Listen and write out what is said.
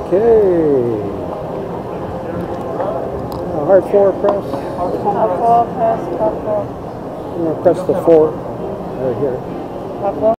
Okay. Hard 4 press. Top 4, press, top 4. I'm going to press the 4 right here. Top 4?